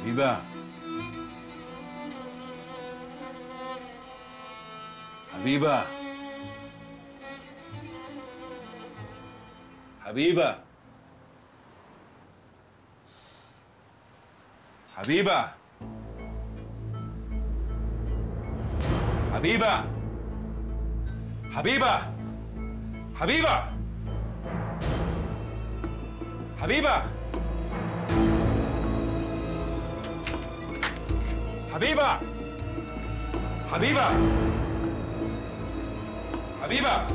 حبيبة حبيبة حبيبة حبيبة حبيبة حبيبة حبيبة حبيبة حبيبة حبيبة حبيبة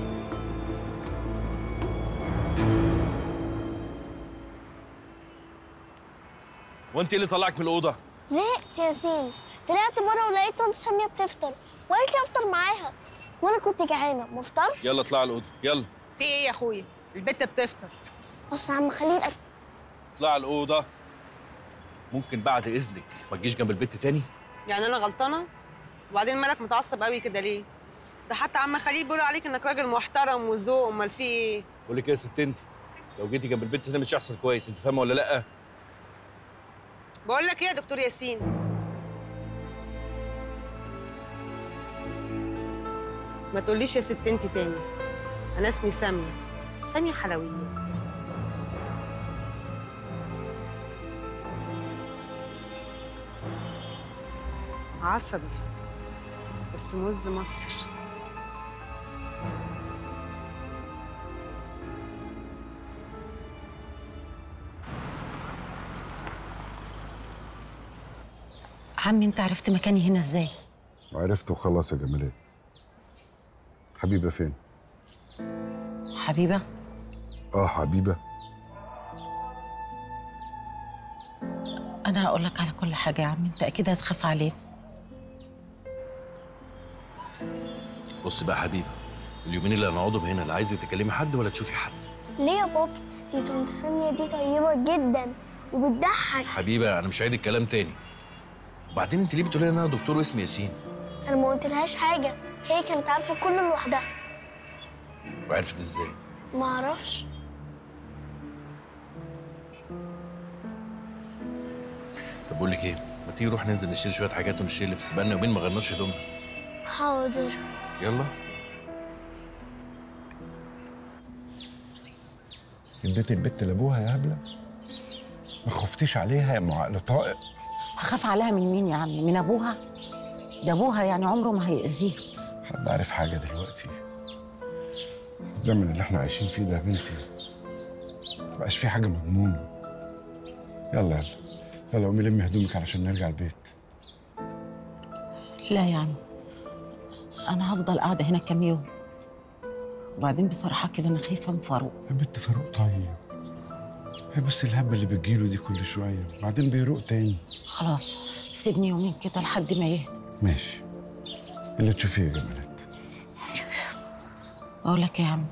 وانت اللي طلعك من الأوضة؟ زهقت يا ياسين، طلعت بره ولقيت طنط سامية بتفطر وقالت لي افطر معاها وانا كنت جعانه ما افطرش. يلا اطلع الأوضة يلا. في ايه يا اخويا؟ البت بتفطر. بص يا عم خليني الاكل. اطلع الأوضة. ممكن بعد إذنك ما تجيش جنب البت تاني؟ يعني انا غلطانه؟ وبعدين مالك متعصب قوي كده ليه؟ ده حتى عم خليل بيقولوا عليك انك راجل محترم وذوق، امال في ايه؟ بقول لك ايه يا ست انت؟ لو جيتي جنب البت تاني مش هيحصل كويس، انت فاهمة ولا لأ؟ بقول لك ايه يا دكتور ياسين؟ ما تقوليش يا ست انت تاني. انا اسمي ساميه، ساميه حلويات. عصبي بس موز مصر. عمي انت عرفت مكاني هنا ازاي؟ عرفت وخلاص يا جمالات. حبيبة فين؟ حبيبة؟ حبيبة. انا هقول لك على كل حاجة يا عمي، انت اكيد هتخاف عليه. بص بقى يا حبيبة، اليومين اللي هنقعدهم هنا لا عايزة تكلمي حد ولا تشوفي حد. ليه يا بابا؟ دي طنط سامية دي طيبة جدا وبتضحك. حبيبة أنا مش عايز الكلام تاني. وبعدين أنت ليه بتقولي إن أنا دكتور واسمي ياسين؟ انا ما قلتلهاش حاجة، هي كانت عارفة كله لوحدها. وعرفت إزاي؟ ما اعرفش. طب بقول لك إيه؟ ما تيجي نروح ننزل نشتري شوية حاجات ونشتري لبس، بقالنا يومين ما غيرناش هدومنا. حاضر. يلا. اديتي البت لابوها يا هبلة؟ ما خفتيش عليها يا ام عقل طائق؟ هخاف عليها من مين يا عمي؟ من ابوها؟ ده ابوها يعني عمره ما هيأذيه. حد عارف حاجة دلوقتي؟ الزمن اللي احنا عايشين فيه ده يا بنتي مبقاش فيه حاجة مضمونة. يلا يلا يلا قومي لمي هدومك علشان نرجع البيت. لا يا عم، انا هفضل قاعدة هنا كام يوم، وبعدين بصراحة كده انا خايفة من فاروق. يا بنت فاروق طيب، هي بس الهبة اللي بتجيله دي كل شوية وبعدين بيروق تاني. خلاص سيبني يومين كده لحد ما يهدى. ماشي اللي تشوفيه يا جمالات. اقول لك إيه يا عم،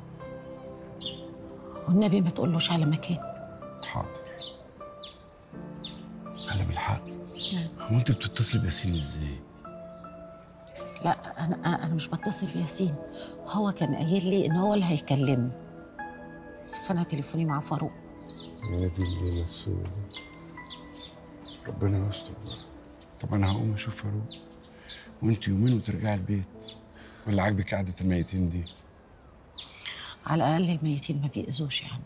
والنبي ما تقولوش على مكان. حاضر. هلا بالحق، هو انت بتتصلي بياسين ازاي؟ لا انا مش بتصل بياسين، هو كان قايل لي ان هو اللي هيكلمني، بس انا تليفوني مع فاروق. يا دي الليله السوداء، ربنا يستر بقى. طب انا هقوم اشوف فاروق وانت يومين وترجعي البيت، ولا عاجبك قعده الميتين دي؟ على الاقل الميتين ما بيأذوش يا عم.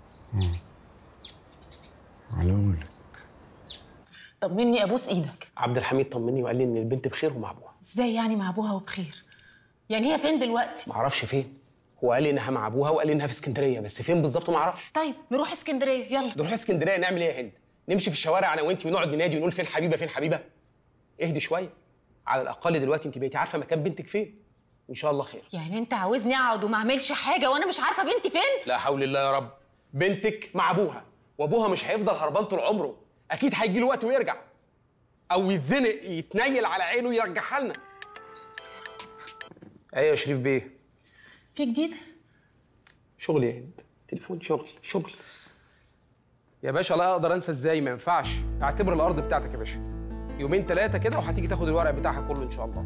على قولك. طمني ابوس ايدك. عبد الحميد طمني وقال لي ان البنت بخير ومع ابوها. ازاي يعني مع ابوها وبخير؟ يعني هي فين دلوقتي؟ معرفش فين، هو قال لي انها مع ابوها وقال لي انها في اسكندريه، بس فين بالظبط معرفش. طيب نروح اسكندريه يلا. نروح اسكندريه نعمل ايه يا هند؟ نمشي في الشوارع انا وانت ونقعد ننادي ونقول فين حبيبه فين حبيبه؟ اهدي شويه، على الاقل دلوقتي انت بقيتي عارفه مكان بنتك فين، ان شاء الله خير. يعني انت عاوزني اقعد وما اعملش حاجه وانا مش عارفه بنتي فين؟ لا حول الله يا رب، بنتك مع ابوها، وابوها مش هيفضل هربان طول عمره، اكيد هيجي له وقت ويرجع، او يتزنق يتنيل على عينه ويرجعها لنا. ايوه يا شريف بيه. في جديد؟ شغل يا هند، تليفون شغل يا باشا. لا اقدر انسى ازاي، ما ينفعش. اعتبر الارض بتاعتك يا باشا، يومين 3 كده وهتيجي تاخد الورق بتاعها كله ان شاء الله.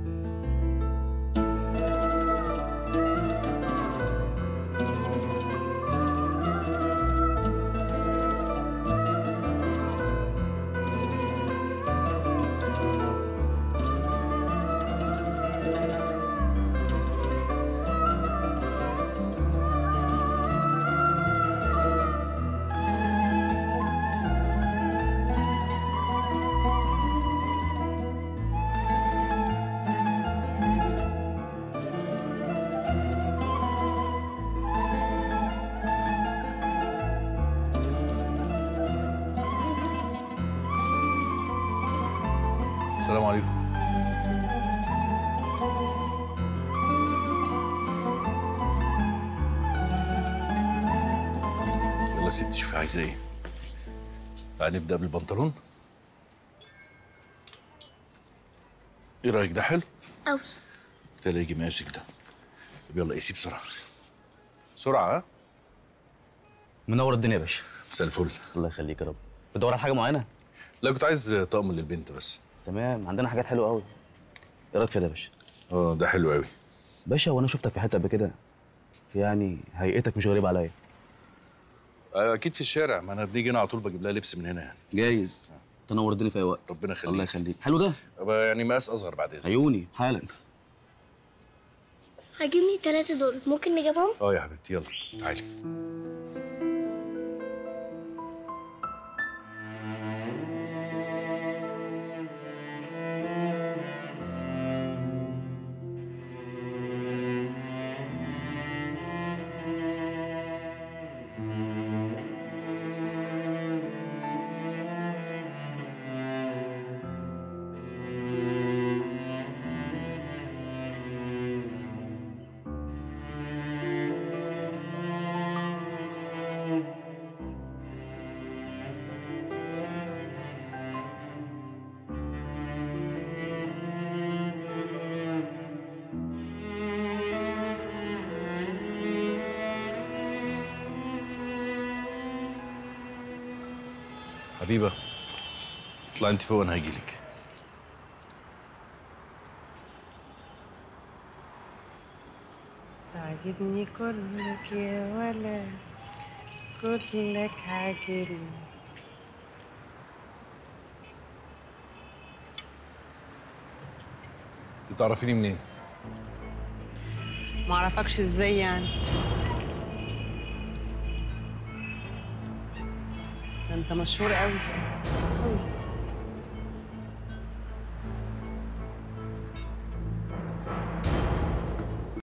السلام عليكم. يلا يا ستي شوفي عايزه ايه. تعالي نبدا بالبنطلون. ايه رايك ده حلو؟ قوي. بالتالي يجي مقاسك ده. طب يلا قيسي بسرعه. بسرعه. ها؟ منور الدنيا يا باشا. مساء الفل. الله يخليك يا رب. بتدور على حاجه معينه؟ لا كنت عايز طقم للبنت بس. تمام، عندنا حاجات حلوه قوي. ايه رايك في ده يا باشا؟ ده حلو قوي. باشا وانا شفتك في حته قبل كده، يعني هيئتك مش غريبه عليا. اكيد في الشارع، ما انا بنيجي هنا على طول بجيب لها لبس من هنا يعني. جايز. تنور الدنيا في اي وقت. ربنا يخليك. الله يخليك. حلو ده؟ يعني مقاس اصغر بعد اذنك. عيوني حالا. عاجبني 3 دول، ممكن نجيبهم؟ يا حبيبتي يلا تعالي. حبيبه اطلعي انت فوق وانا هجيلك. تعجبني كلك يا ولا كلك عاجبني. انت تعرفيني منين؟ ما اعرفكش ازاي يعني؟ ده انت مشهور قوي.